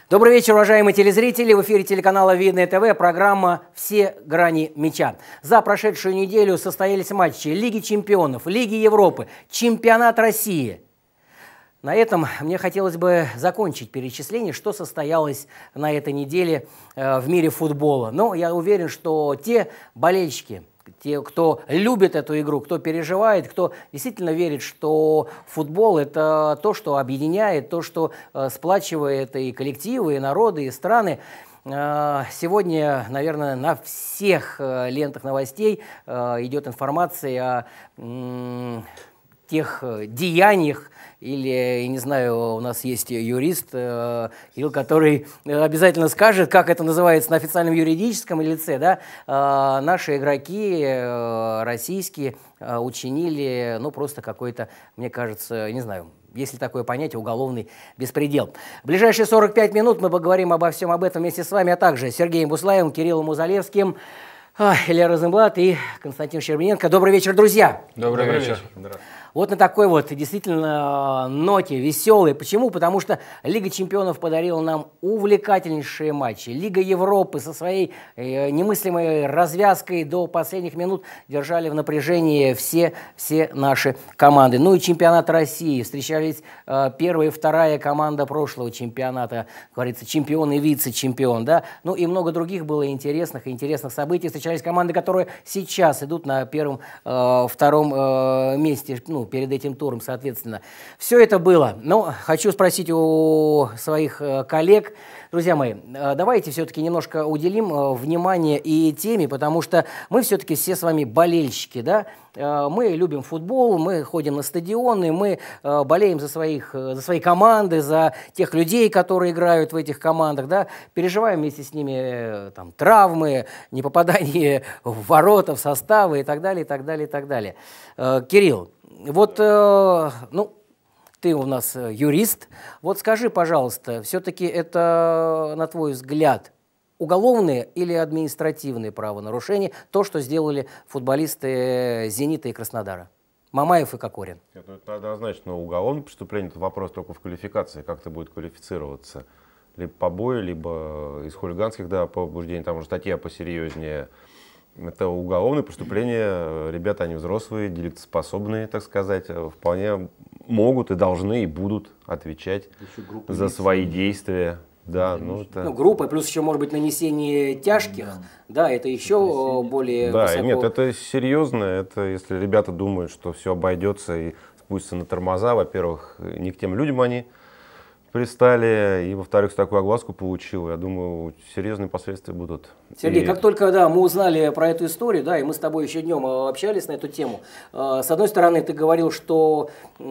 Добрый вечер, уважаемые телезрители. В эфире телеканала Видное ТВ, программа «Все грани мяча». За прошедшую неделю состоялись матчи Лиги чемпионов, Лиги Европы, Чемпионат России. На этом мне хотелось бы закончить перечисление, что состоялось на этой неделе в мире футбола. Но я уверен, что те болельщики, те, кто любит эту игру, кто переживает, кто действительно верит, что футбол – это то, что объединяет, то, что сплачивает и коллективы, и народы, и страны. Сегодня, наверное, на всех лентах новостей идет информация о тех деяниях, или, не знаю, у нас есть юрист, который обязательно скажет, как это называется на официальном юридическом лице, да, наши игроки российские учинили, ну, просто какой-то, мне кажется, не знаю, есть ли такое понятие, уголовный беспредел. В ближайшие 45 минут мы поговорим обо всем об этом вместе с вами, а также Сергеем Буслаевым, Кириллом Музалевским, Илья Розенблат и Константин Щербиненко. Добрый вечер, друзья! Добрый вечер. Вот на такой вот действительно ноте веселой. Почему? Потому что Лига чемпионов подарила нам увлекательнейшие матчи. Лига Европы со своей немыслимой развязкой до последних минут держали в напряжении все наши команды. Ну и чемпионат России. Встречались первая и вторая команда прошлого чемпионата, говорится, чемпион и вице-чемпион. Да? Ну и много других было интересных событий. Встречались команды, которые сейчас идут на первом, втором месте, ну, перед этим туром, соответственно. Все это было. Но хочу спросить у своих коллег, друзья мои, давайте все-таки немножко уделим внимание и теме, потому что мы все-таки все с вами болельщики, да? Мы любим футбол, мы ходим на стадионы, мы болеем за свои команды, за тех людей, которые играют в этих командах, да? Переживаем вместе с ними там, травмы, непопадание в ворота, в составы и так далее, и так далее, и так далее. Кирилл, вот, ну, ты у нас юрист. Вот скажи, пожалуйста, все-таки это, на твой взгляд, уголовные или административные правонарушения, то, что сделали футболисты «Зенита» и «Краснодара»? Мамаев и Кокорин. Это однозначно уголовное преступление. Это вопрос только в квалификации, как это будет квалифицироваться. Либо побои, либо из хулиганских побуждений, там уже статья посерьезнее. Это уголовное преступление. Ребята, они взрослые, делитоспособные, так сказать. Вполне могут и должны, и будут отвечать за свои действия. Да, группа, плюс еще, может быть, нанесение тяжких, да, это еще более высоко. Нет, это серьезно. Это если ребята думают, что все обойдется и спустятся на тормоза, во-первых, не к тем людям они пристали, и, во-вторых, такую огласку получил. Я думаю, серьезные последствия будут. Сергей, как только мы узнали про эту историю, да, и мы с тобой еще днем общались на эту тему, с одной стороны, ты говорил, что,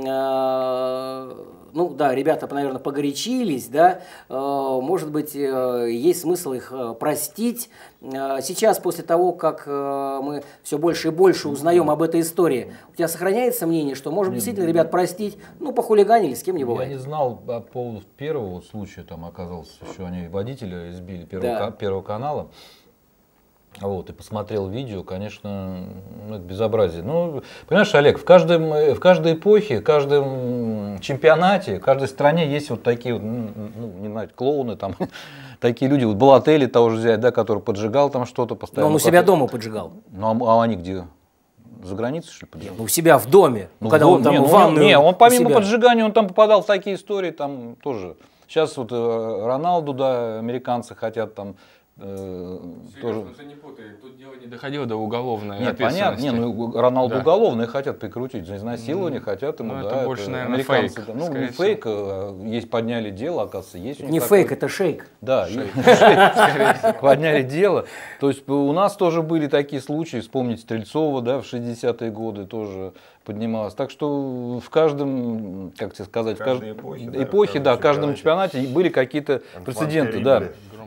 ну да, ребята, наверное, погорячились, да, может быть, есть смысл их простить. Сейчас, после того, как мы все больше и больше узнаем об этой истории, у тебя сохраняется мнение, что, может быть, действительно ребят простить, ну, похулиганили, с кем не бывает? Я не знал по поводу первого случая, там оказалось, что они водителя избили первого канала. Вот, и посмотрел видео, конечно, это безобразие. Ну, понимаешь, Олег, в каждой эпохе, в каждом чемпионате, в каждой стране есть вот такие вот, ну, не знаю, клоуны, там, такие люди. Вот Балотелли того же взять, да, который поджигал там что-то постоянно. Но он у себя дома поджигал. Ну, а они где? За границей, что ли, поджигал? Ну, у себя в доме. Ну, когда он там в ванную. Не, он помимо поджигания, он там попадал в такие истории, там тоже. Сейчас вот Роналду, да, американцы хотят там. Сереж, ну ты не путай, тут дело не доходило до уголовной ответственности. Нет, понятно, ну, Роналду уголовное хотят прикрутить, за изнасилование хотят ему, да. Это больше, наверное, фейк. Ну, не фейк, есть, подняли дело, оказывается, есть. Не фейк, это шейк. Да, шейк, подняли дело. То есть у нас тоже были такие случаи, вспомнить Стрельцова, да, в 60-е годы тоже поднималась. Так что в каждом, как тебе сказать, в каждой эпохе, да, в каждом чемпионате были какие-то прецеденты, да.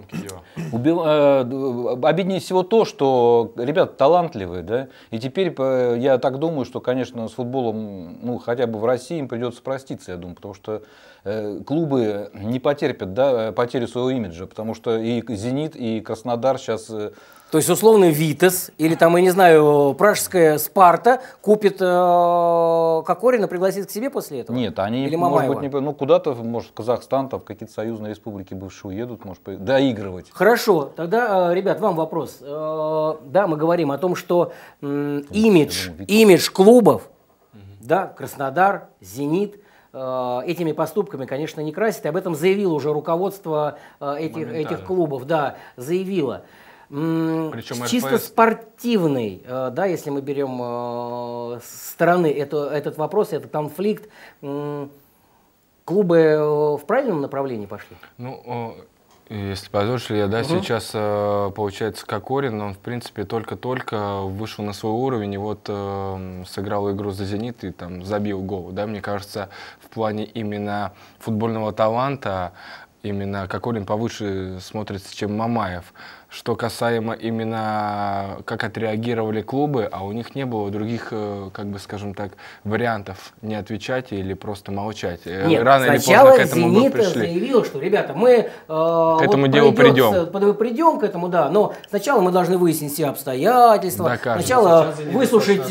Обиднее всего то, что ребята талантливые, да, и теперь я так думаю, что, конечно, с футболом, ну, хотя бы в России им придется проститься, я думаю, потому что клубы не потерпят, да, потерю своего имиджа, потому что и «Зенит», и «Краснодар» сейчас... То есть, условно, «Витас» или, там, я не знаю, пражская «Спарта» купит Кокорина, пригласит к себе после этого? Нет, они, или может быть, не, ну, куда-то, может, в Казахстан, там, в какие-то союзные республики бывшие уедут, может, доигрывать. Хорошо, тогда, ребят, вам вопрос. Да, мы говорим о том, что имидж клубов, да, Краснодар, «Зенит», этими поступками, конечно, не красит. И об этом заявило уже руководство этих клубов. Да, заявило. Причем чисто спортивный, да, если мы берем стороны этот вопрос, этот конфликт, клубы в правильном направлении пошли? Ну, если позволишь, я, да, сейчас, получается, Кокорин, он, в принципе, только-только вышел на свой уровень и вот сыграл игру за «Зенит» и там забил гол, да, мне кажется, в плане именно футбольного таланта именно Кокорин повыше смотрится, чем Мамаев. Что касаемо именно как отреагировали клубы, а у них не было других, как бы, скажем так, вариантов не отвечать или просто молчать. Нет, рано сначала или поздно к этому «Зенит» пришли. заявил, что, ребята, мы к этому делу придем к этому, да, но сначала мы должны выяснить все обстоятельства, сначала выслушать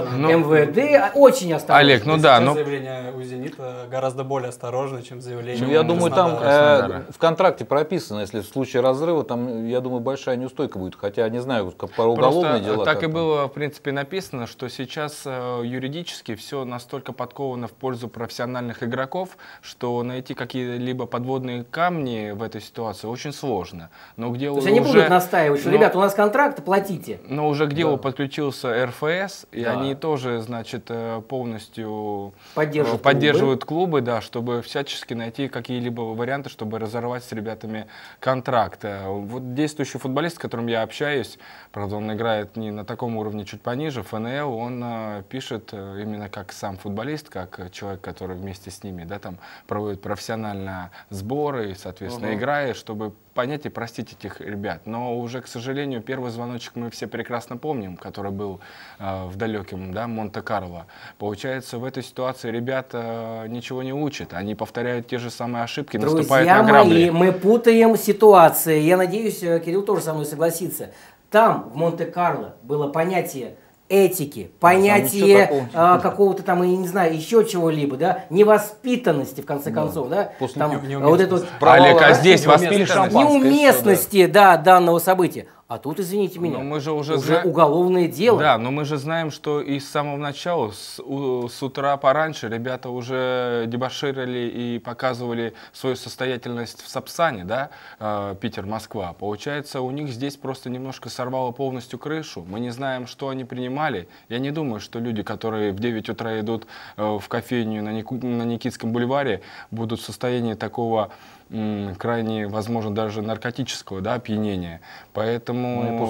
МВД, очень осторожно. Олег, ну да, но заявление у «Зенита» гораздо более осторожно, чем заявление. Ну, я думаю, там Краснодара. в контракте прописано, если в случае разрыва, там, я думаю, большая неустойка будет. Хотя не знаю, как про уголовные дела. Так и было, в принципе, написано, что сейчас юридически все настолько подковано в пользу профессиональных игроков, что найти какие-либо подводные камни в этой ситуации очень сложно. Но к делу То есть они будут настаивать, что, ребята, у нас контракт, платите. Но уже к делу подключился РФС, и они тоже, значит, полностью поддерживают клубы, да, чтобы всячески найти какие-либо варианты, чтобы разорвать с ребятами контракт. Вот действующий футболист, с которым я общаюсь, правда, он играет не на таком уровне, чуть пониже, ФНЛ, он пишет именно как сам футболист, как человек, который вместе с ними, да, там проводит профессионально сборы, соответственно, играет, чтобы понять и простить этих ребят. Но уже, к сожалению, первый звоночек мы все прекрасно помним, который был в далеком, да, Монте-Карло. Получается, в этой ситуации ребята ничего не учат, они повторяют те же самые ошибки, наступают на грабли. Друзья мои, мы путаем ситуации. Я надеюсь, Кирилл тоже со мной согласится. Там, в Монте-Карло, было понятие этики, понятие какого-то там, я не знаю, еще чего-либо, да, невоспитанности, в конце концов, да, там, вот это вот, Олег, а здесь воспитанность? Неуместности, да, данного события. А тут, извините меня, мы же уже уголовное дело. Да, но мы же знаем, что и с самого начала, с утра пораньше, ребята уже дебоширили и показывали свою состоятельность в Сапсане, да, Питер-Москва. Получается, у них здесь просто немножко сорвало полностью крышу. Мы не знаем, что они принимали. Я не думаю, что люди, которые в 9 утра идут в кофейню на Никитском бульваре, будут в состоянии такого крайне, возможно, даже наркотического, да, опьянения. Поэтому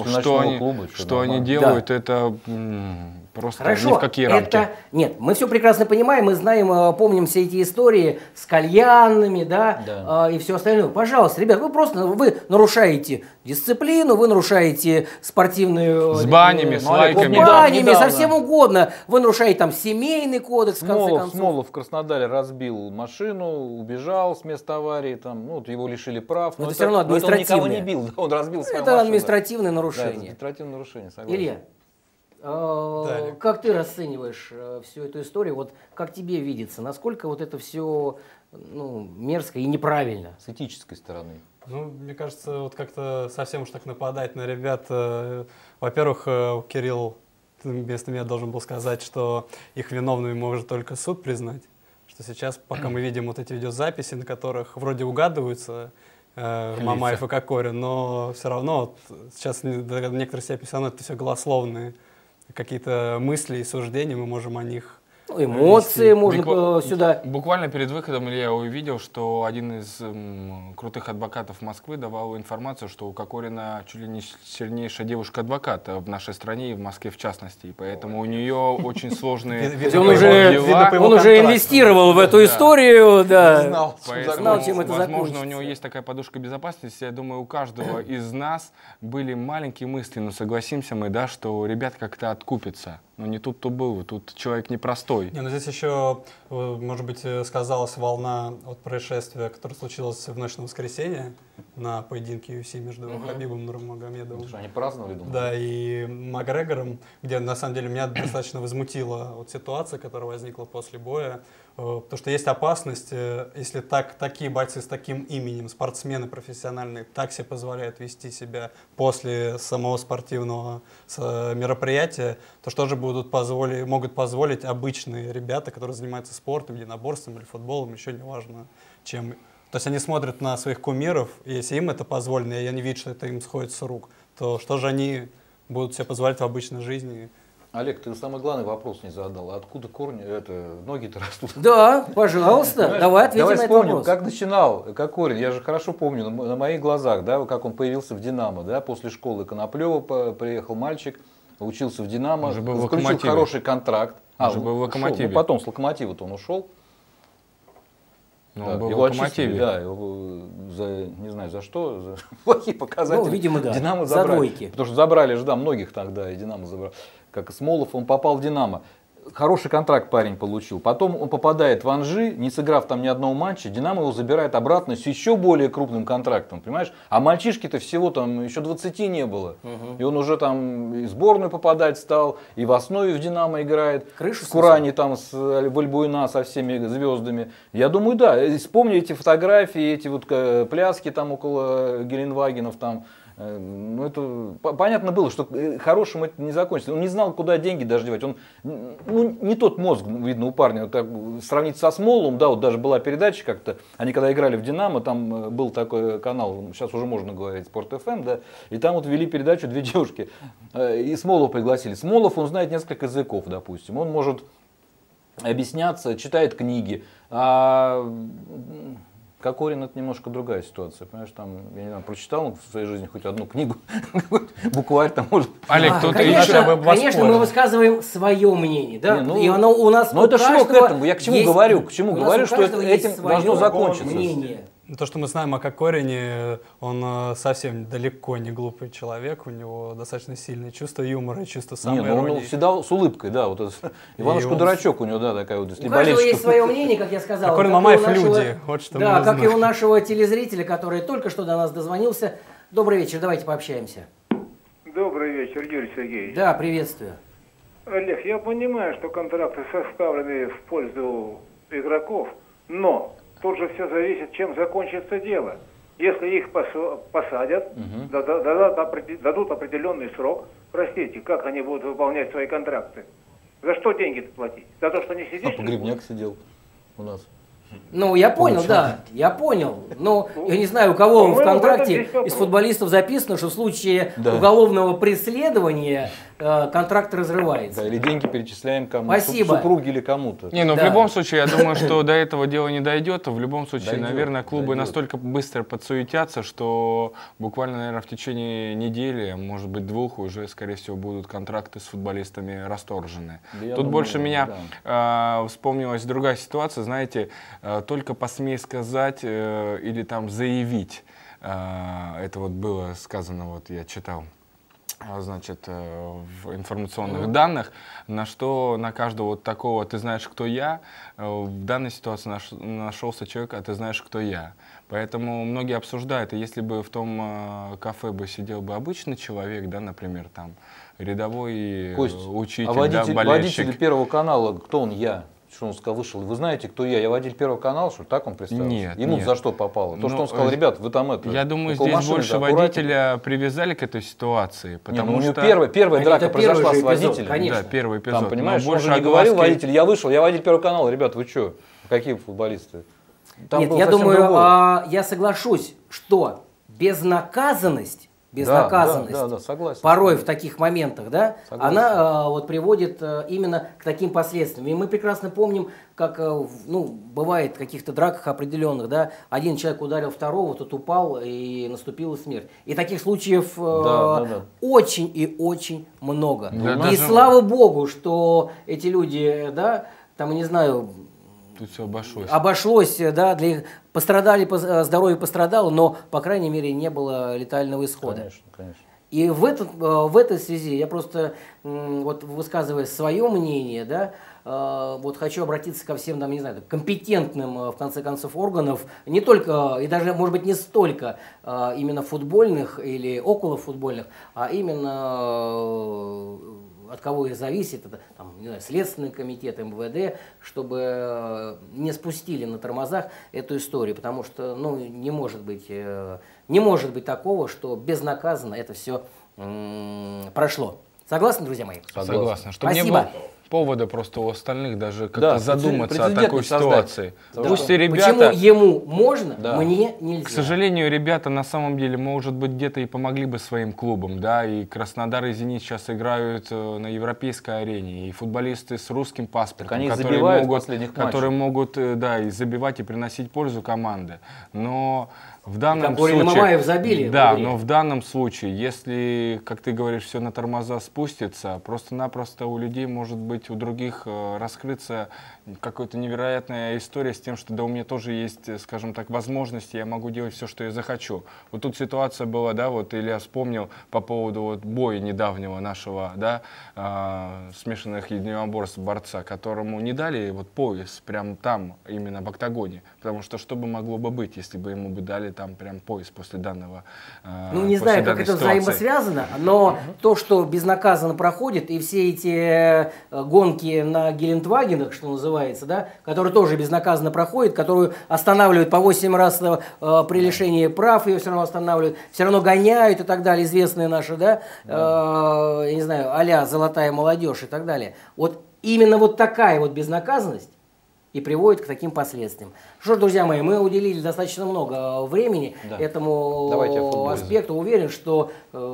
что они делают, это просто ни в какие рамки. Нет, мы все прекрасно понимаем, мы знаем, помним все эти истории с кальянными, да, и все остальное. Пожалуйста, ребят, вы нарушаете дисциплину, вы нарушаете спортивную... С банями, с лайками. С банями, со всем угодно. Вы нарушаете там семейный кодекс, в конце концов. Смолов в Краснодаре разбил машину, убежал с места аварии, там, ну, его лишили прав. Но это все равно административное. Он никого не бил, он разбил свою Это машину. административное нарушение. Да, административное нарушение, согласен. Илья, как ты расцениваешь всю эту историю? Вот как тебе видится, насколько вот это все мерзко и неправильно? С этической стороны. Ну, мне кажется, вот как-то совсем уж так нападать на ребят. Во-первых, Кирилл вместо меня должен был сказать, что их виновными может только суд признать. Что сейчас, пока мы видим вот эти видеозаписи, на которых вроде угадываются Мамаев и Кокорин, но все равно вот, сейчас до некоторой степени все равно это все голословные какие-то мысли и суждения, мы можем о них... Эмоции можно сюда. Буквально перед выходом я увидел, что один из крутых адвокатов Москвы давал информацию, что у Кокорина чуть ли не сильнейшая девушка-адвокат в нашей стране и в Москве в частности. И поэтому у нее очень сложные дела. Он уже инвестировал в эту историю, да. Знал, чем это закончится. Возможно, у него есть такая подушка безопасности. Я думаю, у каждого из нас были маленькие мысли, но согласимся мы, да, что ребят как-то откупятся. Но не тут-то было, тут человек непростой. Не, ну здесь еще, может быть, сказалась волна от происшествия, которое случилось в ночь на воскресенье на поединке UFC между Хабибом Нурмагомедовым. Потому что они праздновали, думаю. Да, и Макгрегором, где на самом деле меня достаточно возмутила вот ситуация, которая возникла после боя. Потому что есть опасность, если такие бойцы с таким именем, спортсмены профессиональные, так себе позволяют вести себя после самого спортивного мероприятия, то что же могут позволить обычные ребята, которые занимаются спортом, единоборством или футболом, еще не важно чем. То есть они смотрят на своих кумиров, и если им это позволено, и они видят, что это им сходит с рук, то что же они будут себе позволять в обычной жизни? Олег, ты самый главный вопрос не задал. Откуда корни, ноги-то растут? Да, пожалуйста, давай ответим на этот вопрос. Как начинал, как корень. Я же хорошо помню на моих глазах, да, как он появился в «Динамо». Да, после школы Коноплева приехал мальчик, учился в «Динамо», заключил хороший контракт. Уже был в «Локомотиве». Потом с «Локомотива»-то он ушел. Да, он был его отчислили, да, не знаю за что, за плохие показатели. Ну, видимо, да, «Динамо» за забрали. двойки. Потому что забрали же, да, многих тогда, и «Динамо» забрал. Как и Смолов, он попал в «Динамо». Хороший контракт парень получил. Потом он попадает в Анжи, не сыграв там ни одного матча, «Динамо» его забирает обратно с еще более крупным контрактом, понимаешь? А мальчишки-то всего там еще 20 не было. И он уже там и в сборную попадать стал, и в основе в «Динамо» играет. Крышу с Курани там, с Бальбуина, со всеми звездами. Я думаю, да. Вспомни эти фотографии, эти вот пляски там около Геленвагенов там. Ну, это понятно было, что хорошим это не закончится. Он не знал, куда деньги даже девать. Он, не тот мозг, видно, у парня. Вот так, сравнить со Смолом, да, вот даже была передача как-то. Они когда играли в «Динамо», там был такой канал, сейчас уже можно говорить, Спорт ФМ, да, и там вот вели передачу две девушки. И Смолова пригласили. Смолов, он знает несколько языков, допустим. Он может объясняться, читает книги. Кокорин — это немножко другая ситуация, понимаешь, там, я не знаю, прочитал в своей жизни хоть одну книгу, букварь там может... Олег, тут конечно, мы высказываем свое мнение, да, и оно у нас но это шло к этому, я к чему говорю, что этим должно закончиться. То, что мы знаем о Кокорине, он совсем далеко не глупый человек, у него достаточно сильное чувство юмора и чувство самоиронии. Он всегда с улыбкой, да, вот Иванушка-дурачок у него, да, такая вот. У каждого есть свое мнение, как я сказал. Кокорин Мамаев люди, вот что мы знаем. Да, как и у нашего телезрителя, который только что до нас дозвонился. Добрый вечер, давайте пообщаемся. Добрый вечер, Юрий Сергеевич. Да, приветствую. Олег, я понимаю, что контракты составлены в пользу игроков, но тут же все зависит, чем закончится дело. Если их посадят, дадут определенный срок, простите, как они будут выполнять свои контракты? За что деньги платить? За то, что не сидишь? Погребняк сидел у нас. Ну, я понял, да, я понял. Но я не знаю, у кого в контракте из футболистов записано, что в случае уголовного преследования контракт разрывается. Да, или деньги перечисляем кому-то, супруге или кому-то. Не, ну в любом случае, я думаю, что до этого дела не дойдет. В любом случае, наверное, клубы настолько быстро подсуетятся, что буквально, наверное, в течение недели, может быть, двух, уже, скорее всего, будут контракты с футболистами расторжены. Тут больше меня вспомнилась другая ситуация, знаете, только посмей сказать или там заявить, это вот было сказано, вот я читал, значит, в информационных данных, на что на каждого вот такого «ты знаешь, кто я», в данной ситуации нашелся человек, а ты знаешь, кто я. Поэтому многие обсуждают, и если бы в том кафе бы сидел бы обычный человек, да, например, там, рядовой учитель, болельщик. Водитель Первого канала, кто он, я? Что он сказал, вышел, вы знаете, кто я водитель Первого канала, что так он представился? Нет. Ему за что попало? То, что он сказал, ребят, вы там это... Я думаю, здесь больше водителя привязали к этой ситуации, потому что... Первая драка произошла с водителем. Конечно. Да, первый эпизод. Там, понимаешь, он же не говорил водитель, я вышел, я водитель Первого канала, ребят, вы что? Какие футболисты? Нет, я думаю, я соглашусь, что безнаказанность, согласен. порой в таких моментах, да, она вот приводит именно к таким последствиям. И мы прекрасно помним, как бывает в каких-то драках определенных, да, один человек ударил второго, тот упал и наступила смерть. И таких случаев очень и очень много. И слава богу, что эти люди, да, там, не знаю... Тут все обошлось. Обошлось, да, для их здоровье пострадало, но, по крайней мере, не было летального исхода. Конечно. И в этой связи я просто, вот высказывая свое мнение, да, вот хочу обратиться ко всем, там, не знаю, компетентным, в конце концов, органов, не только, и даже, может быть, не столько именно футбольных или околофутбольных, а именно от кого и зависит, это, там, не знаю, Следственный комитет, МВД, чтобы не спустили на тормозах эту историю, потому что, ну, не может быть такого, что безнаказанно это все прошло. Согласны, друзья мои? Согласен. Чтобы Спасибо. не было повода просто у остальных даже как-то задуматься о такой ситуации. Да. Пусть и ребята... Почему ему можно, мне нельзя? К сожалению, ребята на самом деле, может быть, где-то и помогли бы своим клубам, да, и Краснодар и Зенит сейчас играют на европейской арене, и футболисты с русским паспортом, которые могут, да, и забивать, и приносить пользу команде. Но в данном случае, забили, да, но в данном случае, если, как ты говоришь, все на тормоза спустится, просто-напросто у людей может быть, у других раскрыться какая-то невероятная история с тем, что да, у меня тоже есть, скажем так, возможности, я могу делать все, что я захочу. Вот тут ситуация была, да, вот Илья вспомнил по поводу вот боя недавнего нашего, да, смешанных единоборств борца, которому не дали вот пояс прямо там, именно в октагоне, потому что что бы могло бы быть, если бы ему бы дали там прям пояс после данного Ну, не знаю, как это взаимосвязано, но то, что безнаказанно проходит, и все эти гонки на Гелендвагенах, что называется, да, которые тоже безнаказанно проходят, которую останавливают по 8 раз при лишении прав, ее все равно останавливают, все равно гоняют и так далее, известные наши, да, я не знаю, а-ля «Золотая молодежь» и так далее. Вот именно вот такая вот безнаказанность и приводит к таким последствиям. Что ж, друзья мои, мы уделили достаточно много времени этому аспекту. Уверен, что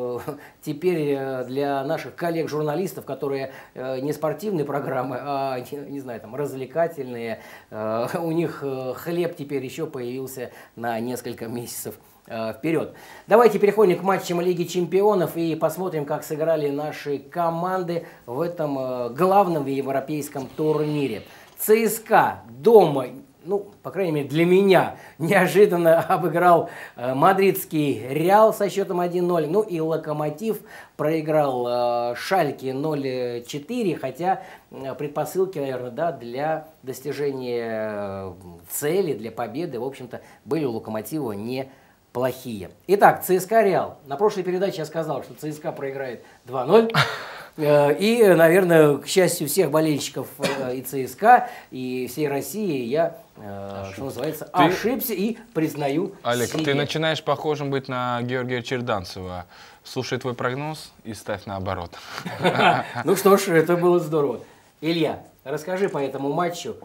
теперь для наших коллег-журналистов, которые не спортивные программы, а, не знаю, там, развлекательные, у них хлеб теперь еще появился на несколько месяцев вперед. Давайте переходим к матчам Лиги Чемпионов и посмотрим, как сыграли наши команды в этом главном европейском турнире. ЦСКА дома, ну, по крайней мере, для меня, неожиданно обыграл мадридский Реал со счетом 1-0. Ну и Локомотив проиграл Шальке 0-4, хотя предпосылки, наверное, да, для достижения цели, для победы, в общем-то, были у Локомотива неплохие. Итак, ЦСКА Реал. На прошлой передаче я сказал, что ЦСКА проиграет 2-0. И, наверное, к счастью всех болельщиков и ЦСКА, и всей России, я, что называется, ошибся и признаю Олег, себе. ты начинаешь похожим быть на Георгия Черданцева. Слушай твой прогноз и ставь наоборот. Ну что ж, это было здорово. Илья, расскажи по этому матчу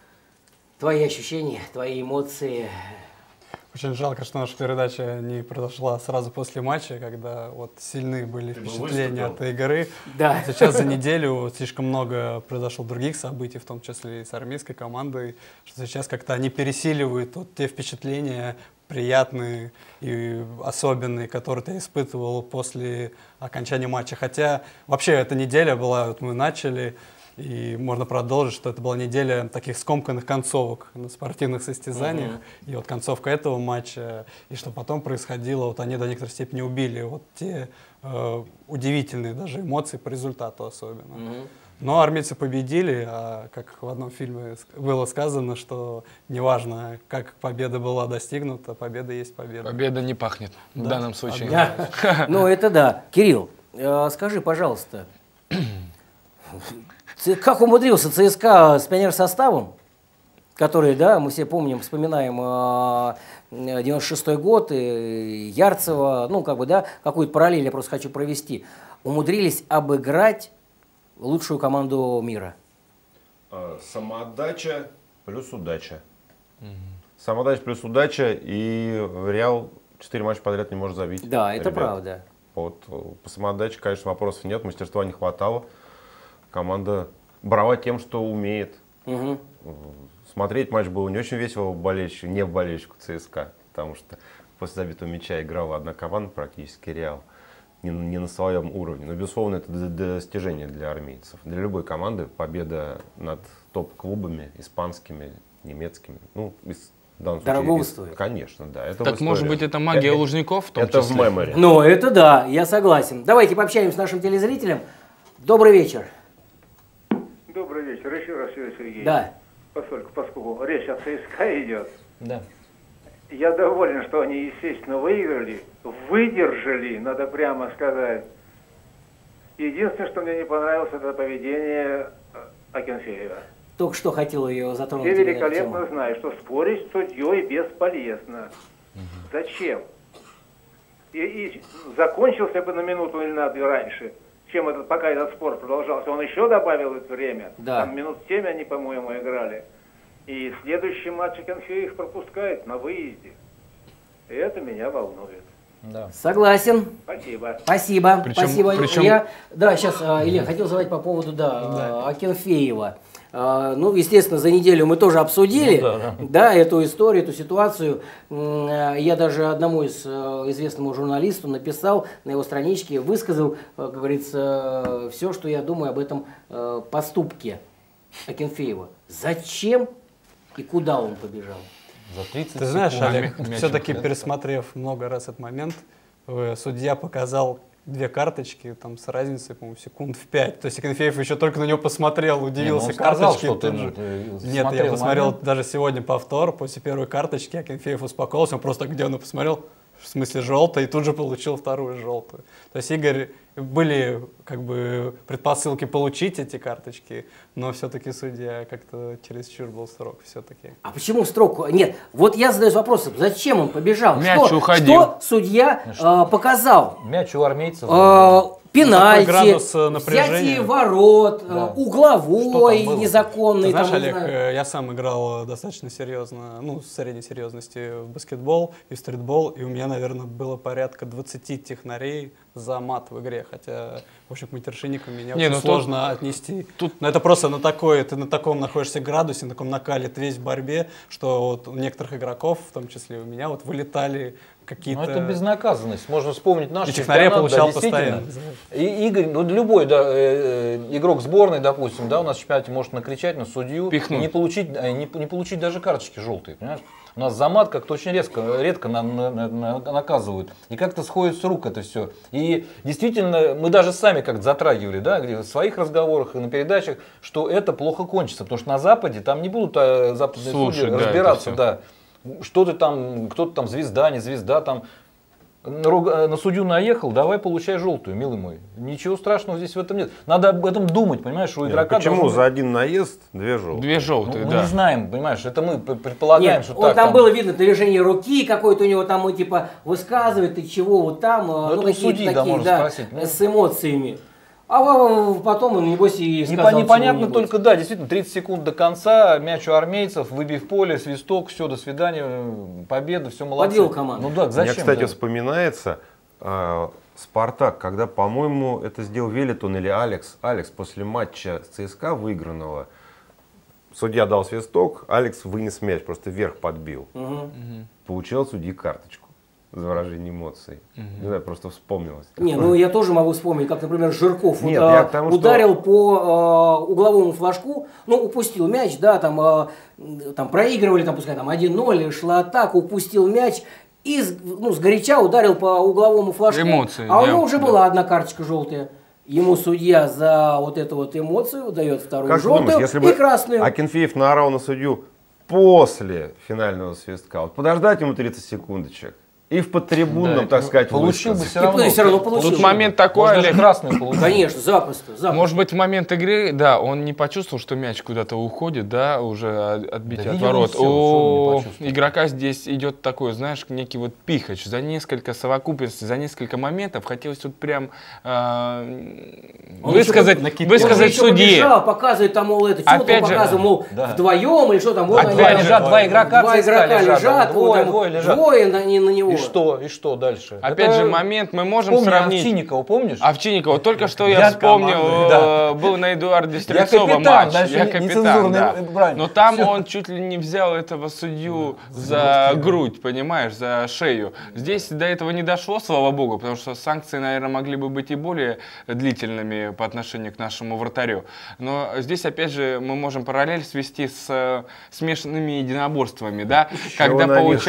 твои ощущения, твои эмоции. Очень жалко, что наша передача не произошла сразу после матча, когда вот сильны были впечатления от этой игры. Да. Сейчас за неделю слишком много произошло других событий, в том числе и с армейской командой, что сейчас как-то они пересиливают вот те впечатления приятные и особенные, которые ты испытывал после окончания матча. Хотя вообще эта неделя была, вот мы начали, и можно продолжить, что это была неделя таких скомканных концовок на спортивных состязаниях. И вот концовка этого матча, и что потом происходило, вот они до некоторой степени убили вот те удивительные даже эмоции по результату особенно. Но армейцы победили, а как в одном фильме было сказано, что неважно, как победа была достигнута, победа есть победа. Победа не пахнет в данном случае. Ну это да. Кирилл, скажи, пожалуйста, как умудрился ЦСКА с пионер-составом, который, да, мы все помним, вспоминаем 96-й год, и Ярцева, ну, как бы, да, какую-то параллель я просто хочу провести, умудрились обыграть лучшую команду мира? Самоотдача плюс удача. Самоотдача плюс удача, и Реал 4 матча подряд не может забить. Да, это правда. Вот, по самоотдаче, конечно, вопросов нет, мастерства не хватало. Команда брала тем, что умеет. Смотреть матч было не очень весело не болельщику ЦСКА, потому что после забитого мяча играла одна команда, практически Реал, не на своем уровне. Но, безусловно, это достижение для армейцев. Для любой команды победа над топ-клубами, испанскими, немецкими, ну, Дорого стоит. Конечно, да. Это так может быть это магия Лужников в том числе? Это в меморе. Ну, это да, я согласен. Давайте пообщаемся с нашим телезрителем. Добрый вечер. Добрый вечер. Еще раз, Юрий Сергеевич. Да. Поскольку речь о ЦСКА идет. Да. Я доволен, что они, естественно, выиграли, выдержали, надо прямо сказать. Единственное, что мне не понравилось, это поведение Акинфеева. Только что хотел ее затронуть. Я великолепно знаю, что спорить с судьей бесполезно. Зачем? И закончился бы на минуту или на две раньше, чем пока этот спор продолжался. Он еще добавил это время. Да. Там минут 7 они, по-моему, играли. И следующий матч Акинфеев пропускает на выезде. И это меня волнует. Да. Согласен. Спасибо. Спасибо. Спасибо. Причем... Да, сейчас, Илья, хотел задать по поводу Акинфеева. Ну, естественно, за неделю мы тоже обсудили эту историю, эту ситуацию. Я даже одному известному журналисту написал на его страничке, высказал, как говорится, все, что я думаю об этом поступке Акинфеева. Зачем и куда он побежал? За 30 Ты знаешь, секунд. Олег, все-таки пересмотрев много раз этот момент, судья показал две карточки там с разницей, по-моему, секунд в 5. То есть Акинфеев еще только на него посмотрел, удивился карточке. Нет, я посмотрел даже сегодня повтор, после первой карточки Акинфеев успокоился, он просто где он посмотрел, в смысле желтая, и тут же получил вторую желтую. То есть Игорь, были как бы предпосылки получить эти карточки, но все-таки судья как-то чересчур был строг все-таки. А почему строг? Нет, вот я задаюсь вопросом, зачем он побежал? Мяч уходил. Что судья показал? Мяч у армейцев. Пенальти, взятие ворот, угловой, незаконный. Ты знаешь, Олег, я сам играл достаточно серьезно, ну, средней серьезности в баскетбол и в стритбол, и у меня, наверное, было порядка 20 технарей за мат в игре, хотя, в общем, к матершинникам меня очень сложно отнести. Но это просто ты на таком находишься градусе, на таком накале, ты весь в борьбе, что вот у некоторых игроков, в том числе у меня, вот вылетали какие-то... Ну, это безнаказанность. Можно вспомнить наш чемпионат, получал постоянно. И Игорь, ну, любой игрок сборной, допустим, да, у нас в чемпионате может накричать на судью, не получить даже карточки желтые, понимаешь? У нас за мат как-то очень редко наказывают. И как-то сходит с рук это все. И действительно, мы даже сами как-то затрагивали, да, в своих разговорах и на передачах, что это плохо кончится. Потому что на Западе там не будут западные судьи разбираться, да. Что ты там, кто-то там звезда, не звезда, там на судью наехал, давай получай желтую, милый мой. Ничего страшного здесь в этом нет. Надо об этом думать, понимаешь, у игрока. Почему за один наезд две желтые? Две желтые, мы не знаем, понимаешь, это мы предполагаем, нет, что так. Там было видно движение руки какое-то у него там, типа, высказывает, и чего вот там, ну, какие-то такие, с эмоциями. А потом, небось, и сказал непонятно только, да, действительно, 30 секунд до конца, мяч у армейцев, выбив поле, свисток, все, до свидания, победа, все, молодцы. Подвел команду. Ну да, зачем? Мне, кстати, вспоминается Спартак, когда, по-моему, это сделал Велитон или Алекс. Алекс после матча с ЦСКА выигранного, судья дал свисток, Алекс вынес мяч, просто вверх подбил. Получил судьи карточку за выражение эмоций. Не знаю, просто вспомнилось. Не, ну я тоже могу вспомнить, как, например, Жирков ударил по угловому флажку, ну, упустил мяч, да, там проигрывали, там, пускай там 1-0, шла атака, упустил мяч и сгоряча ударил по угловому флажку. Эмоции, а у него уже была одна карточка желтая. Ему судья за вот эту вот эмоцию дает вторую желтую и красную. Акинфеев наорал на судью после финального свистка, вот подождать ему 30 секундочек. И в подтрибунном, так сказать, получил бы все равно получил. Тут момент такой, Олег. Красный получил. Конечно, запросто. Может быть, в момент игры, да, он не почувствовал, что мяч куда-то уходит, да, уже отбитие от ворот. У игрока здесь идет такой, знаешь, некий вот пихач. За несколько совокупностей, за несколько моментов хотелось вот прям высказать судье. Показывает там, мол, это, что-то показывал, мол, вдвоем или что там. Два игрока лежат, двое лежат. Двое на него. И что дальше? Опять же, момент мы можем сравнить. Овчинникова, помнишь? Овчинникова. Только что я вспомнил, был на Эдуарда Стрельцова матч. Я капитан, да. Но там он чуть ли не взял этого судью за грудь, понимаешь, за шею. Здесь до этого не дошло, слава богу, потому что санкции, наверное, могли бы быть и более длительными по отношению к нашему вратарю. Но здесь, опять же, мы можем параллель свести с смешанными единоборствами, да, когда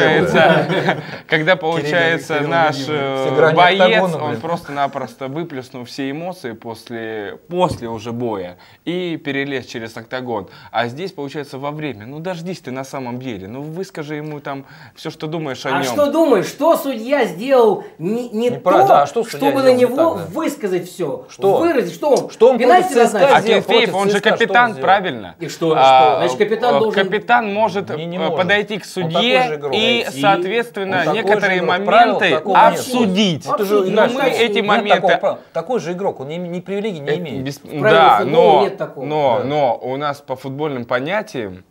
получается наш боец, он просто-напросто выплеснул все эмоции после уже боя и перелез через октагон. А здесь, получается, во время. Ну, дождись ты на самом деле. Ну, выскажи ему там все, что думаешь о нем. А что думаешь, что судья сделал не то, да, чтобы на него высказать все, выразить, что он пенальти назначил? А Кенфеев, он же капитан, правильно? И что? Значит, капитан может подойти к судье и, соответственно, некоторые моменты обсудить. Но мы эти моменты... Такой же игрок, он ни привилегий не имеет. Да, но у нас по футбольным понятиям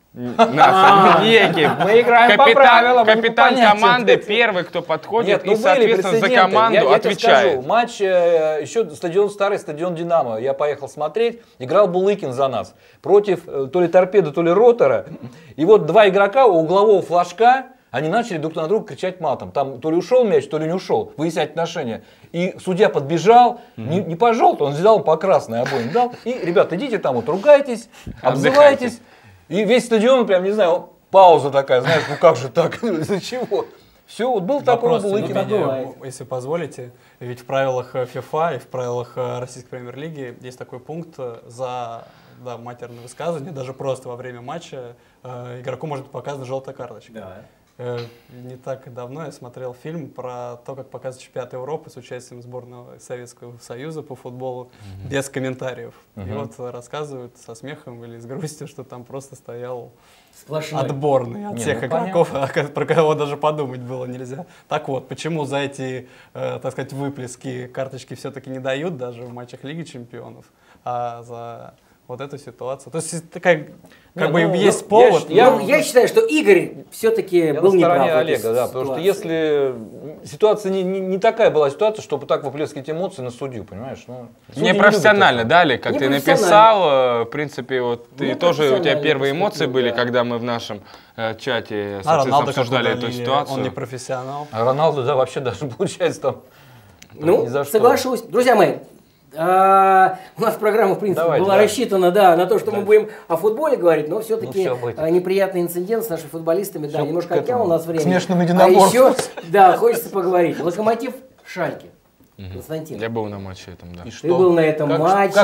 мы играем по правилам. Капитан команды первый, кто подходит и, соответственно, за команду отвечает. Скажу, матч, еще старый стадион «Динамо». Я поехал смотреть, играл Булыкин за нас. Против то ли «Торпеда», то ли «Ротора». И вот два игрока у углового флажка, они начали друг на друга кричать матом. Там то ли ушел мяч, то ли не ушел. Выяснять отношения. И судья подбежал, не по желтому, он взял по красной обоим дал. И, ребята, идите там вот ругайтесь, обзывайтесь. И весь стадион, прям, не знаю, пауза такая, знаешь, ну как же так, из-за чего? Все, вот был такой Булыкин. Если позволите, ведь в правилах FIFA и в правилах Российской премьер-лиги есть такой пункт за матерное высказывание, даже просто во время матча игроку может быть показана желтая карточка. Да. Не так давно я смотрел фильм про то, как показывают чемпионат Европы с участием сборной Советского Союза по футболу без комментариев. И вот рассказывают со смехом или с грустью, что там просто стоял сплошной отборный от всех игроков, про кого даже подумать было нельзя. Так вот, почему за эти, так сказать, выплески карточки все-таки не дают даже в матчах Лиги Чемпионов, а за вот эту ситуацию. То есть такая, есть повод. Я считаю, что Игорь все-таки был не прав. Олега, да, потому что если ситуация не такая была ситуация, чтобы так выплескивать эмоции на судью, понимаешь? Не профессионально, да, Олег, как ты написал, в принципе, вот ты тоже, у тебя первые эмоции были, когда мы в нашем чате, соответственно, обсуждали эту ситуацию. Он не профессионал. А Роналду, да, вообще даже получается там. Ну, соглашусь. Друзья мои, у нас программа, в принципе, была рассчитана на то, что мы будем о футболе говорить, но все-таки неприятный инцидент с нашими футболистами, немножко отнял у нас время. Смешанным единоборством. А еще, хочется поговорить. Локомотив Шальке. Константин. Я был на матче этом, да. Ты был на этом матче.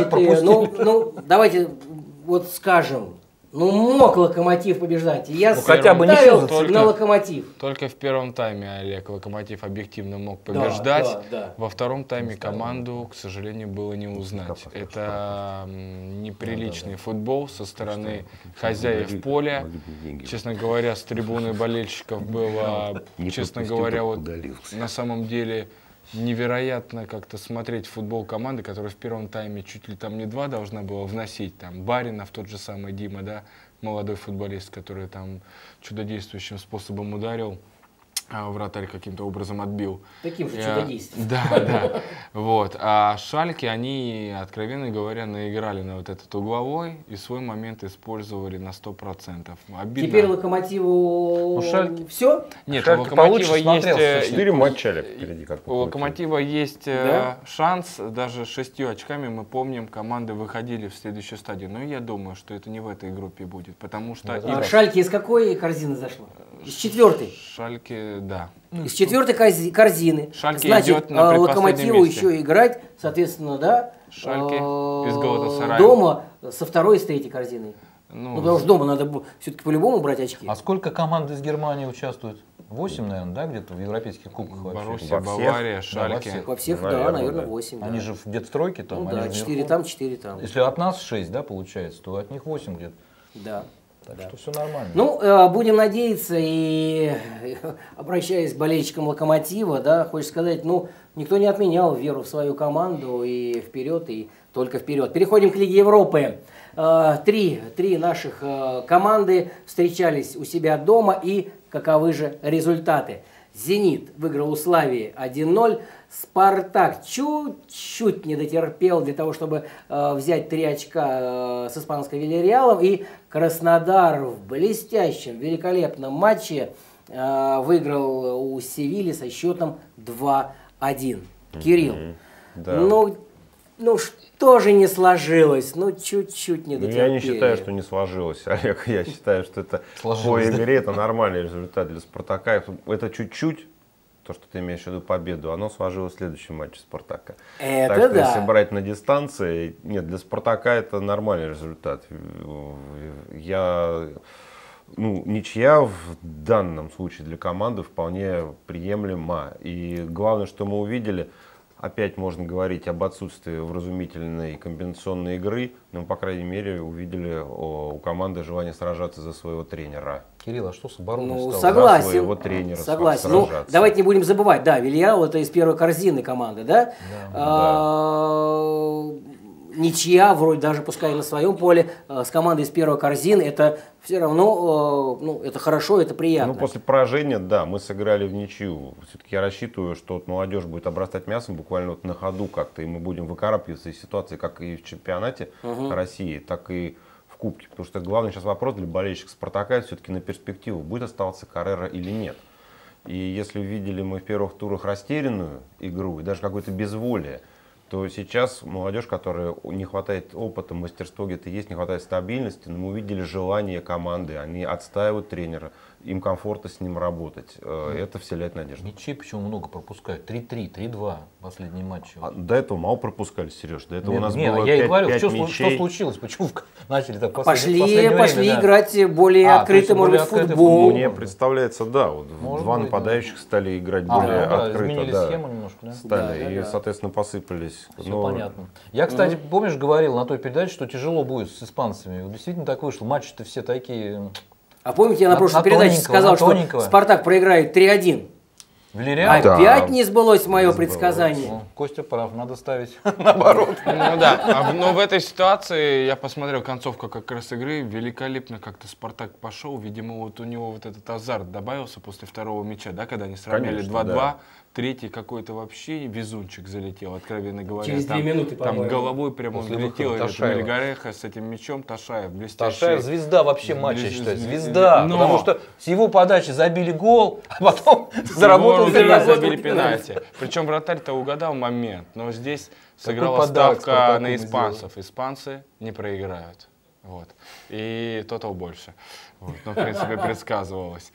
Давайте вот скажем. Мог Локомотив побеждать. Я хотя бы не ставил на Локомотив. Только в первом тайме, Олег, Локомотив объективно мог побеждать. Да. Во втором тайме команду, к сожалению, было не узнать. Это неприличный футбол со стороны хозяев поля. Честно говоря, с трибуны болельщиков было, честно говоря, вот на самом деле невероятно как-то смотреть футбол команды, которая в первом тайме чуть ли там не 2 должна была вносить. Там Баринов, тот же самый Дима, да, молодой футболист, который там чудодействующим способом ударил, а вратарь каким-то образом отбил. Таким же чудодействием. Да. Вот. А Шальке, они, откровенно говоря, наиграли на вот этот угловой и свой момент использовали на 100%. Обидно. Теперь Локомотиву все? Нет, у Локомотива есть 4 матча впереди. У Локомотива есть шанс, даже 6 очками, мы помним, команды выходили в следующую стадию. Но я думаю, что это не в этой группе будет, потому что... Шальке из какой корзины зашла? Из 4-й? Шальке, да. Из 4-й корзины. Шальке значит, идет на Локомотиву еще играть, соответственно, да? Шальке из Галатасарая. Дома со 2-й и с 3-й корзиной. Потому что дома надо все-таки по-любому брать очки. А сколько команд из Германии участвует? 8, наверное, да, где-то в европейских кубках вообще? Боруссия, Бавария, Шальке. Во всех, да, наверное, 8. Они же где-то в тройке там? Ну, да, 4 там, 4 там. Если от нас 6, да, получается, то от них 8 где-то. Да. Так что все нормально. Ну, будем надеяться, и обращаясь к болельщикам Локомотива, да, хочется сказать, никто не отменял веру в свою команду, и вперед, и только вперед. Переходим к Лиге Европы. Три наших команды встречались у себя дома, и каковы же результаты? «Зенит» выиграл у «Славии» 1-0. «Спартак» чуть-чуть не дотерпел для того, чтобы взять 3 очка с испанской «Вильярреалом». И «Краснодар» в блестящем, великолепном матче выиграл у «Севильи» со счетом 2-1. Кирилл, ну что же не сложилось? Ну чуть-чуть не дотерпели. Я не считаю, что не сложилось, Олег. Я считаю, что это по игре это нормальный результат для «Спартака». Это чуть-чуть, то, что ты имеешь в виду победу, оно сложилось в следующем матче «Спартака». Это так что да. если брать на дистанции, нет, для «Спартака» это нормальный результат. Ничья в данном случае для команды вполне приемлема. И главное, что мы увидели, опять можно говорить об отсутствии вразумительной комбинационной игры, но, по крайней мере, увидели у команды желание сражаться за своего тренера. Кирилл, а что с обороной стало? Согласен. За своего тренера согласен. сражаться. Давайте не будем забывать, да, «Вильярреал» это из первой корзины команды, да? Ничья, вроде даже пускай на своем поле, с командой из первой корзины, это все равно, это хорошо, это приятно. После поражения, да, мы сыграли в ничью. Все-таки я рассчитываю, что молодежь будет обрастать мясом буквально на ходу как-то, и мы будем выкарабкиваться из ситуации как и в чемпионате России, так и в Кубке. Потому что главный сейчас вопрос для болельщиков «Спартака» все-таки на перспективу, будет оставаться Каррера или нет. И если видели мы в первых турах растерянную игру и даже какое-то безволие, то сейчас молодежь, которая не хватает опыта, мастерства где-то есть, не хватает стабильности, но мы увидели желание команды, они отстаивают тренера, им комфортно с ним работать. Это вселяет надежду. Ничьи почему много пропускают? 3-3, 3-2 последние матчи. До этого мало пропускали, Сереж. До этого у нас было я 5, и говорю, 5 что мячей. случилось? Почему начали так Пошли время, играть более открытый, может быть, футбол. Мне представляется, да, два нападающих стали играть более открыто. Изменили схему немножко, да? Стали, соответственно, посыпались. Все понятно. Я, кстати, помнишь, говорил на той передаче, что тяжело будет с испанцами. Вот действительно так вышло. Матчи-то все такие. А помните, я на прошлой передаче сказал, что «Спартак» проиграет 3-1. Опять не сбылось мое предсказание. Костя прав, надо ставить наоборот. Но в этой ситуации я посмотрел концовку как раз игры, великолепно как-то «Спартак» пошел, видимо, вот у него вот этот азарт добавился после второго мяча, да, когда они сравняли 2-2. Третий какой-то вообще везунчик залетел, откровенно говоря. Через 2 минуты, там головой прямо залетел Мельгареха с этим мячом. Ташаев блестящий. Ташаев звезда вообще матча, я считаю. Звезда. Потому что с его подачи забили гол, а потом заработал забили пенальти. Причем вратарь-то угадал момент. Но здесь сыграла ставка на испанцев. Испанцы не проиграют. Вот. И тотал больше. Вот. Ну, в принципе, предсказывалось.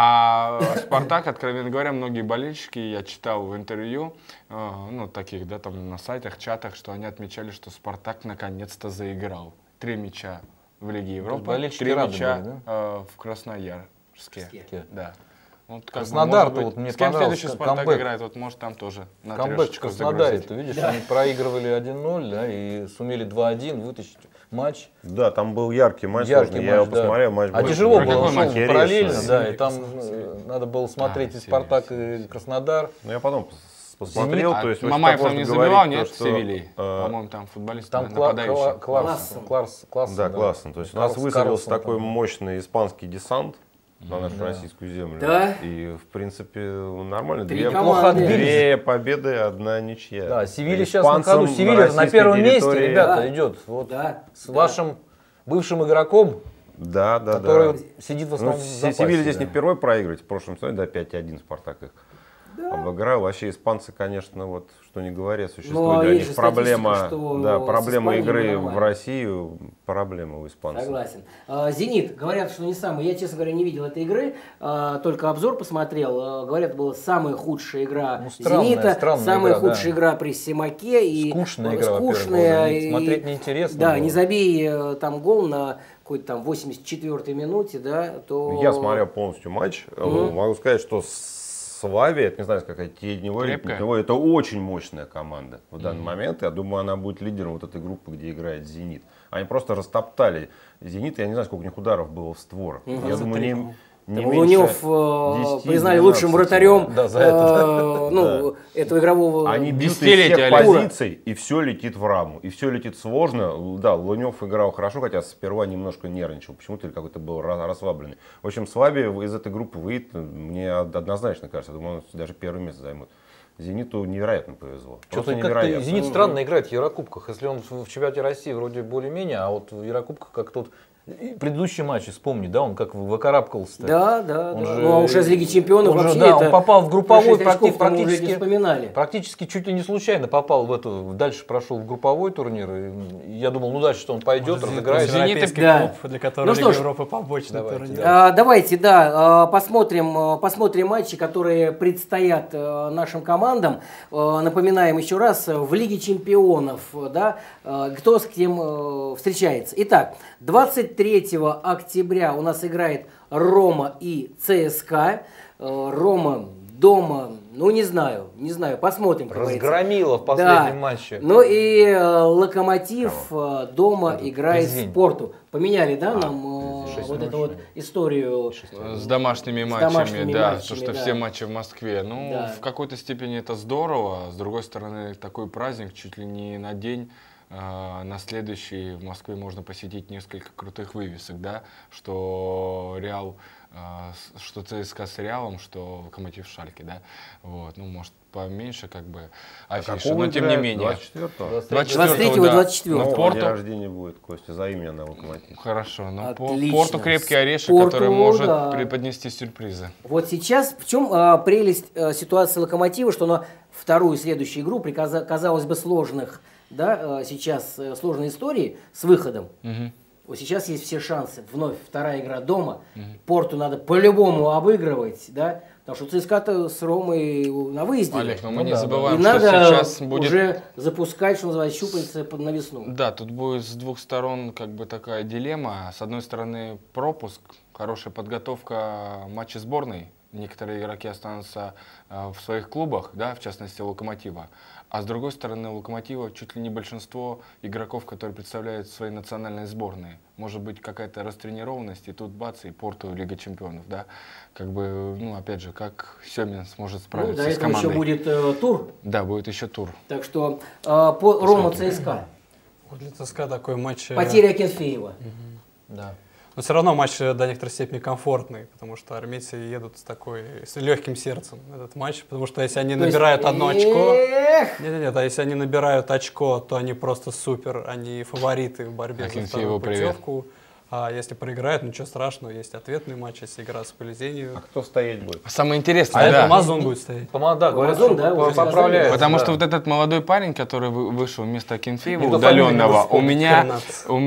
А «Спартак», откровенно говоря, многие болельщики, я читал в интервью, таких, да, там на сайтах, чатах, что они отмечали, что «Спартак» наконец-то заиграл. 3 мяча в Лиге Европы, 3 мяча были, да? В Красноярске. Да. Вот, Краснодар-то вот мне понравился. Следующий «Спартак» играет, вот может там тоже на камбэк в Краснодаре, ты видишь, они проигрывали 1-0, да, и сумели 2-1 вытащить матч. Да, там был яркий матч, я его посмотрел, матч был тяжело было, параллельно, да, и там надо было смотреть и «Спартак», и Краснодар. Ну я потом посмотрел, то есть Мамаев там не забивал, нет, в Севилье? По-моему, там футболист нападающий. Классно. Да, классно. То есть у нас высадился такой мощный испанский десант на нашу российскую землю. Да. И, в принципе, нормально. 2 победы, 1 ничья. Да, Севилья сейчас на ходу. Севилья на первом месте, ребята, идет. Вот с вашим бывшим игроком, который сидит в основном в запасе. Севилья здесь не впервые проигрывает. В прошлом сезоне, 5-1 «Спартак» их обыграл. Вообще испанцы, конечно, вот что не говоря, существует для них проблема, проблема игры в Россию, проблема у испанцев. Согласен. «Зенит», говорят, что не самый, я, честно говоря, не видел этой игры, только обзор посмотрел, говорят, была самая худшая игра «Зенита», самая худшая игра при Симаке. И скучная игра, смотреть неинтересно. Да, не забей там гол на какой-то там 84-й минуте, да, то... Я смотрел полностью матч, могу сказать, что «Славия», это не знаю, какая теневая, это очень мощная команда в данный момент. Я думаю, она будет лидером вот этой группы, где играет «Зенит». Они просто растоптали «Зенит». Я не знаю, сколько у них ударов было в створ. Я думаю, Лунев признали лучшим вратарем этого игрового. Они бьют из всех позиций, и все летит в раму. И все летит сложно. Да, Лунев играл хорошо, хотя сперва немножко нервничал. Почему-то какой-то был расслабленный. В общем, Слаби из этой группы выйдет, мне однозначно кажется. Думаю, он даже первое место займут. Зениту невероятно повезло. Что-то как-то Зенит странно играет в Еврокубках. Если он в чемпионате России вроде более-менее, а вот в Еврокубках как тот предыдущие матчи, вспомни, да, он как выкарабкался. Да. Ну а уже из Лиги Чемпионов вообще это... Он попал в групповой практически чуть ли не случайно попал в эту, дальше прошел в групповой турнир. И я думал, ну дальше что он пойдет, разыграет. Европейский клуб, для которого Лига Европы побочный турнир. Давайте, посмотрим матчи, которые предстоят нашим командам. Напоминаем еще раз, в Лиге Чемпионов, да, кто с кем встречается. Итак, 23 октября у нас играет Рома и ЦСКА. Рома дома, ну не знаю, посмотрим. Разгромила в последнем матче. Ну и Локомотив дома играет в Порту. Поменяли, да, нам вот эту вот историю с домашними матчами, то, что все матчи в Москве. Ну, в какой-то степени это здорово. С другой стороны, такой праздник чуть ли не на день. На следующий в Москве можно посетить несколько крутых вывесок, да, что Реал, что ЦСКА с Реалом, что Локомотив с Шальке, да, вот, ну, может, поменьше, как бы, афиши, но тем не менее. 23-24. Ну, Порту... День рождения будет, Костя, зови меня на Локомотив. Хорошо, но Порту крепкий орешек, который может преподнести сюрпризы. Вот сейчас, в чем прелесть ситуации Локомотива, что на вторую следующую игру при, казалось бы, сложных, да, сейчас сложной истории с выходом. Вот сейчас есть все шансы. Вновь вторая игра дома. Порту надо по-любому обыгрывать, да, потому что ЦСКА-то с Ромой на выезде. Олег, но мы не забываем, и что надо сейчас будет уже запускать, что называется, щупальца на весну. Да, тут будет с двух сторон как бы такая дилемма. С одной стороны пропуск, хорошая подготовка матча сборной. Некоторые игроки останутся в своих клубах, да, в частности Локомотива. А с другой стороны, у Локомотива чуть ли не большинство игроков, которые представляют свои национальные сборные. Может быть, какая-то растренированность, и тут бац, и Порту, Лига Чемпионов, да. Как бы, ну, опять же, как Семин сможет справиться с командой. Еще будет тур. Да, будет еще тур. Так что по Рома ЦСКА. Для ЦСКА такой матч... Потеря Акинфеева. Да. Но все равно матч до некоторой степени комфортный, потому что армейцы едут с легким сердцем этот матч, потому что если они набирают одно очко, а если они набирают очко, то они просто супер, они фавориты в борьбе за вторую путевку. А если проиграют, ничего страшного, есть ответный матч, если игра с Полезенью. А кто стоять будет? Самое интересное, да. Амазон будет стоять. Да, говорят, что поправляют. Потому что вот этот молодой парень, который вышел вместо Акинфеева, удаленного, у меня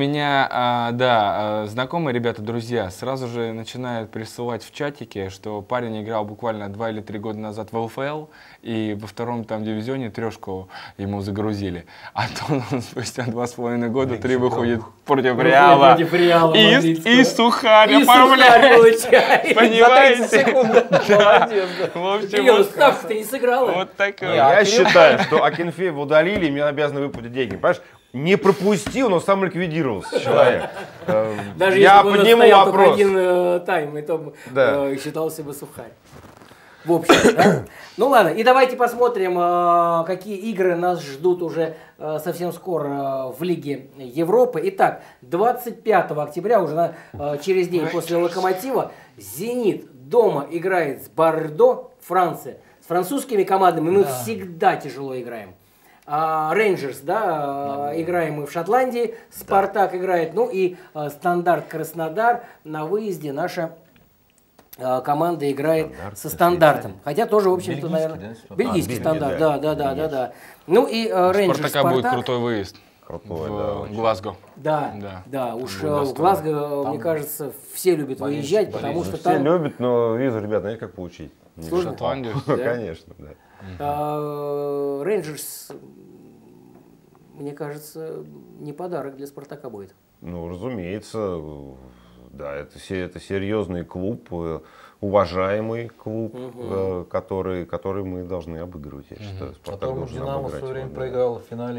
знакомые ребята, друзья, сразу же начинают присылать в чатике, что парень играл буквально 2 или 3 года назад в ЛФЛ, и во втором там дивизионе 3 ему загрузили. А то он спустя 2,5 года 3 выходит против Реала. И сухарь оформляет. Понимаете? Молодец. Ставка-то не сыграла. Вот такое. Я считаю, что Акинфеева удалили, и мне обязаны выплатить деньги. Понимаешь? Не пропустил, но сам ликвидировался человек. Даже если бы он стоял только один тайм, и то считался бы сухарь. В общем, да? Ну ладно, и давайте посмотрим, какие игры нас ждут уже совсем скоро в Лиге Европы. Итак, 25 октября, уже через день после Локомотива, Зенит дома играет с Бордо, Франция. С французскими командами мы всегда тяжело играем. Рейнджерс, да, играем мы в Шотландии, Спартак играет, ну и Стандарт Краснодар на выезде наша команда играет со Стандартом. Хотя тоже, в общем-то, наверное, бельгийский стандарт. Да. Ну и Рейнджерс Спартака будет крутой выезд. В Глазго. Да. Уж в Глазго, мне кажется, все любят выезжать, потому что там... Все любят, но визу, ребята, знаете, как получить? В Шотландию? Конечно, да. Рейнджерс, мне кажется, не подарок для Спартака будет. Ну, разумеется. Да, это серьезный клуб, уважаемый клуб, который мы должны обыгрывать, я считаю. Потому что Динамо в свое время проиграл в финале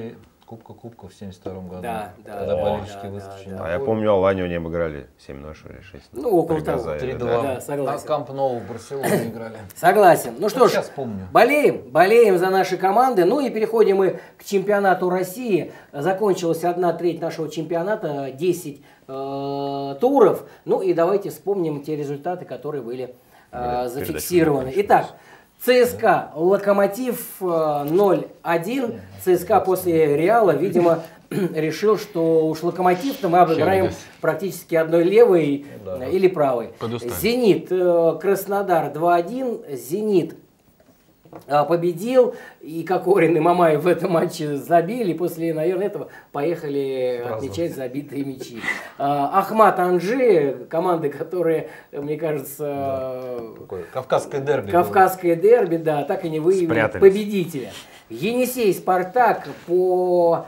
Кубка в 72 году. Да, когда болельщики выступили. А я помню, Аланию не обыграли 7-0 или 6-0. Ну, около того. 3-2. Да, согласен. На Камп Ноу в Барселоне играли. Согласен. Ну что ж, сейчас помню. болеем за наши команды. Ну и переходим мы к чемпионату России. Закончилась 1/3 нашего чемпионата, 10 туров. Ну и давайте вспомним те результаты, которые были зафиксированы. Итак, ЦСКА, Локомотив 0-1. ЦСКА после Реала, видимо, решил, что уж Локомотив-то мы обыграем практически одной левой или правой. Зенит, Краснодар 2-1. Зенит победил, и Кокорин и Мамаев в этом матче забили. После, наверное, этого поехали отмечать забитые мячи. Ахмат Анжи, команды, которые, мне кажется... Кавказское дерби. Кавказское дерби, да, так и не выявили победителя. Енисей, Спартак по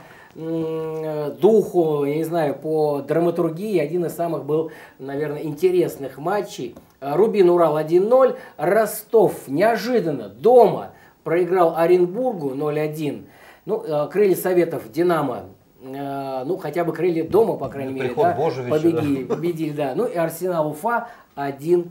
духу, я не знаю, по драматургии один из самых был, наверное, интересных матчей. Рубин Урал 1-0. Ростов неожиданно дома проиграл Оренбургу 0-1. Ну, крылья Советов, Динамо, ну, хотя бы крылья дома, по крайней мере, да, победили, да. Ну, и Арсенал Уфа 1.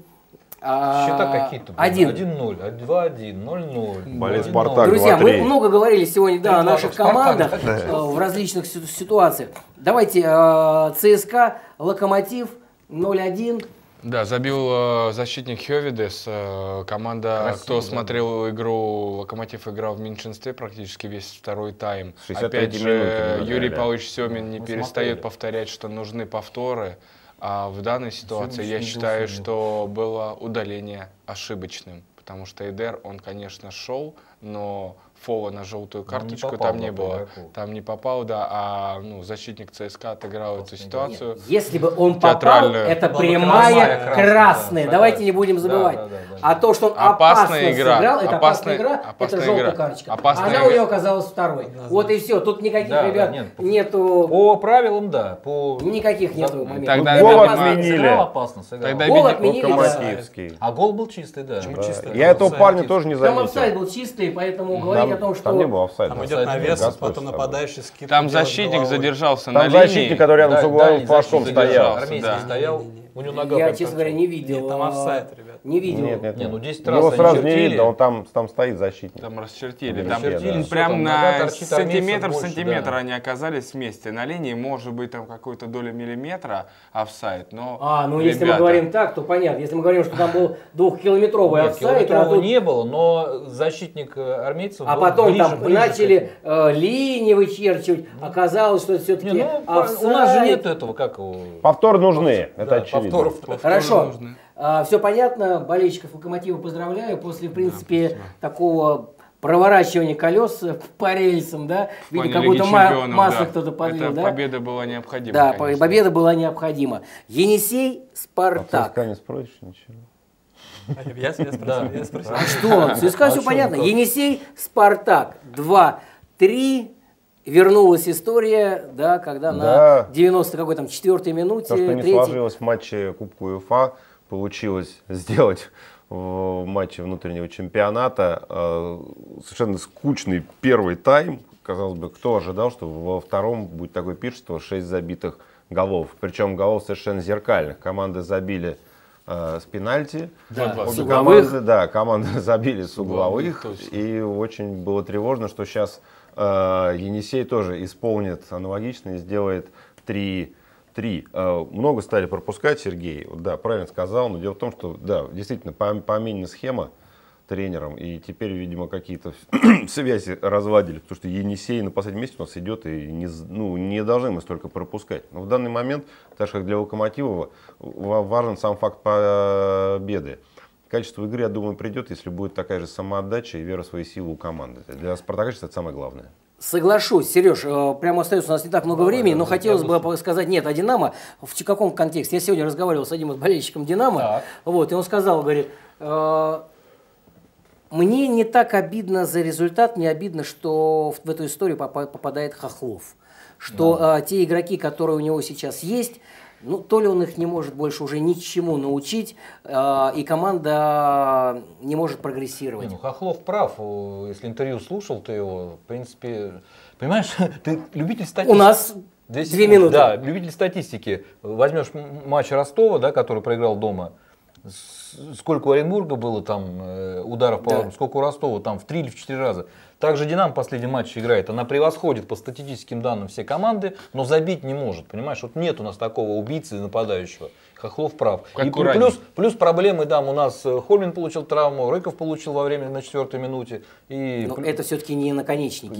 Счета какие-то. 1-0, 2-1, 0-0. Болит Спартак. Друзья, мы много говорили сегодня, да, о наших командах в различных ситуациях. Давайте ЦСКА, Локомотив 0-1. Да, забил защитник Хёвидес. Команда, Красиво, кто смотрел игру, Локомотив играл в меньшинстве практически весь второй тайм. 63-й Опять же, минуте Юрий Павлович Семин не перестает повторять, что нужны повторы. А в данной ситуации я считаю, что было удаление ошибочным. Потому что Эдер, он, конечно, шел, но фола на желтую карточку там не было. Там не попал, да, а защитник ЦСКА отыграл эту ситуацию. Нет, если бы он попал, это прямая красная. Давайте не будем забывать. А то, что он опасно сыграл, это опасная игра, это желтая карточка. Она у него оказалась второй. Вот и все. Тут никаких, ребят, нету... По правилам, да. Никаких нету моментов. Гол отменили. Гол отменили, Локомотивский. А гол был чистый, да. Я этого парня тоже не заметил. Там офсайд был чистый, поэтому говорить о том, что... Там не было офсайда. Там идет навес, потом нападающий скидку. Там защитник задержался на линии. линии. Там защитник, который рядом с угловым флажком стоял. Армейский стоял. У него нога я, честно говоря, не видел. Нет, там офсайд, ребят. Не видел. Нет. Не, 10 раз его сразу чертили. не видно, он там стоит защитник. Там расчертили. Расчертили, Прям там на торчит сантиметр в больше, сантиметр да. они оказались вместе. На линии может быть там какой-то доля миллиметра офсайд, но если мы говорим так, то понятно. Если мы говорим, что там был 2-километровый офсайд, не было, но защитник армейцев а был потом ближе, там начали линии вычерчивать, оказалось, что это все-таки офсайд. У нас же нет этого, как его... Повтор нужны, это очевидно. Хорошо. Все понятно, болельщиков Локомотива поздравляю. После, в принципе, такого проворачивания колес по рельсам, да, видно, какое-то масло кто-то подлил. Да? Победа была необходима. Да, победа была необходима. Енисей, Спартак. ЦСКА не спросишь ничего. Я спросил. А что? ЦСКА все понятно. Енисей, Спартак 2-3. Вернулась история, да, когда на 94-й минуте... То, что не сложилось в матче Кубка УЕФА, получилось сделать в матче внутреннего чемпионата. Совершенно скучный первый тайм. Казалось бы, кто ожидал, что во втором будет такое пиршество, 6 забитых голов. Причем голов совершенно зеркальных. Команды забили с пенальти. С угловых. Команды забили с угловых. И очень было тревожно, что сейчас Енисей тоже исполнит аналогично и сделает 3. Много стали пропускать, Сергей, да, правильно сказал, но дело в том, что, да, действительно, поменена схема тренером, и теперь, видимо, какие-то связи разладили, потому что Енисей на последнем месте у нас идет, и не должны мы столько пропускать. Но в данный момент, так же как для Локомотива, важен сам факт победы. Качество игры, я думаю, придет, если будет такая же самоотдача и вера в свои силы у команды. Для Спартака это самое главное. Соглашусь, Сереж, прямо остается у нас не так много времени, но хотелось бы сказать, нет, а Динамо, в каком контексте? Я сегодня разговаривал с одним из болельщиком Динамо, и он сказал, говорит, мне не так обидно за результат, мне обидно, что в эту историю попадает Хохлов, что те игроки, которые у него сейчас есть, Ну, то ли он их не может больше уже ничему научить, и команда не может прогрессировать. Ну, Хохлов прав. Если интервью слушал, ты его, в принципе, понимаешь, ты любитель статистики. У нас 2 минуты. Да, любитель статистики. Возьмешь матч Ростова, да, который проиграл дома. Сколько у Оренбурга было там ударов по воротам, сколько у Ростова, там в 3 или в 4 раза. Также Динамо в последнем матче играет. Она превосходит по статистическим данным все команды, но забить не может. Понимаешь, вот нет у нас такого убийцы нападающего. Хохлов прав. И плюс проблемы, да, у нас Хольмин получил травму, Рыков получил во время на 4-й минуте. И но это все-таки не наконечники.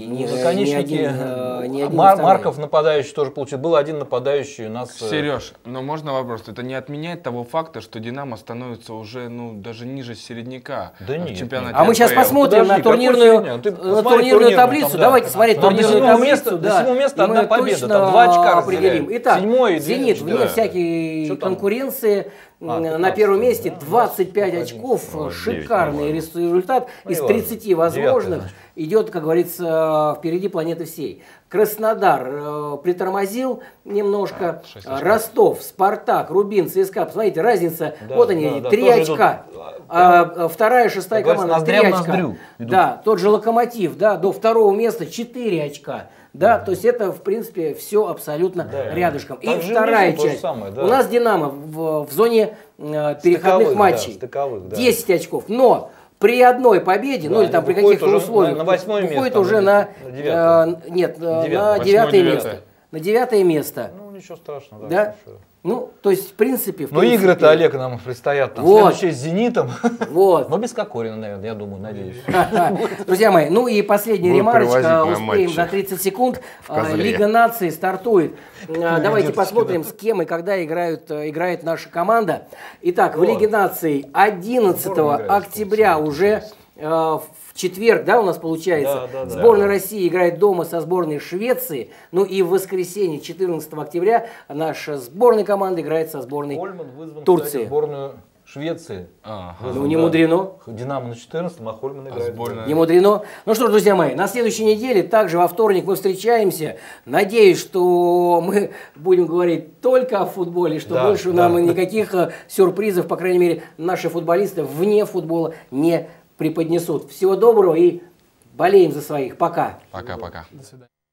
Марков нападающий тоже получил. Был один нападающий у нас. Сереж, но можно вопрос? Это не отменяет того факта, что Динамо становится уже даже ниже середняка в чемпионате. А мы сейчас посмотрим на турнирную таблицу. Там, давайте смотреть турнирную таблицу. До 7 места одна победа, там 2 очка определим. Итак, Зенит вне всякой конкуренции на первом месте, 25 очков, шикарный результат из 30 возможных. Идет, как говорится, впереди планеты всей. Краснодар притормозил немножко. Ростов, Спартак, Рубин, ЦСКА. Посмотрите, разница. Вот они, 3 очка. Вторая, шестая команда 3 очка. Да, тот же Локомотив, да, до 2-го места 4 очка. Да, то есть это, в принципе, все абсолютно рядышком. И вторая часть. У нас Динамо в зоне переходных матчей. 10 очков. Но при одной победе, ну или там при каких-то условиях, выходит уже на 9-е место. На 9-е место. Ну, ничего страшного. Да? Ну, то есть, в принципе... Ну, игры-то, Олег, нам предстоят. Там, следующее с «Зенитом». Вот. Но без Кокорина, наверное, я думаю, надеюсь. Друзья мои, ну и последняя ремарочка. Успеем за 30 секунд. Лига наций стартует. Давайте посмотрим, с кем и когда играет наша команда. Итак, в Лиге наций 11 октября уже... В четверг, да, у нас получается, сборная России играет дома со сборной Швеции. Ну и в воскресенье, 14 октября, наша сборная команда играет со сборной Турции. Кстати, сборную Швеции. Ну не мудрено. Динамо на 14-м, а Хольман играет. Не мудрено. Ну что ж, друзья мои, на следующей неделе, также во вторник мы встречаемся. Надеюсь, что мы будем говорить только о футболе, что больше нам никаких сюрпризов, по крайней мере, наши футболисты вне футбола не преподнесут. Всего доброго и болеем за своих. Пока. Пока-пока. До свидания.